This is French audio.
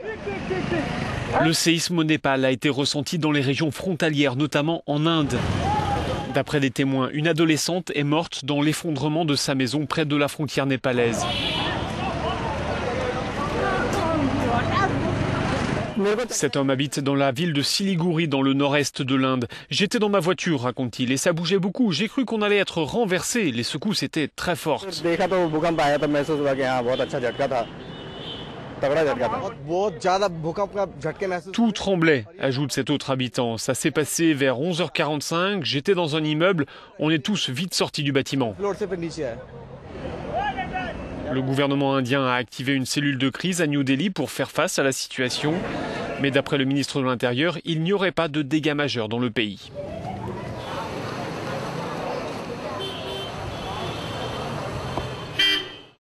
Le séisme au Népal a été ressenti dans les régions frontalières, notamment en Inde. D'après des témoins, une adolescente est morte dans l'effondrement de sa maison près de la frontière népalaise. Cet homme habite dans la ville de Siliguri, dans le nord-est de l'Inde. J'étais dans ma voiture, raconte-t-il, et ça bougeait beaucoup. J'ai cru qu'on allait être renversé. Les secousses étaient très fortes. Tout tremblait, ajoute cet autre habitant. Ça s'est passé vers 11h45. J'étais dans un immeuble. On est tous vite sortis du bâtiment. Le gouvernement indien a activé une cellule de crise à New Delhi pour faire face à la situation. Mais d'après le ministre de l'Intérieur, il n'y aurait pas de dégâts majeurs dans le pays.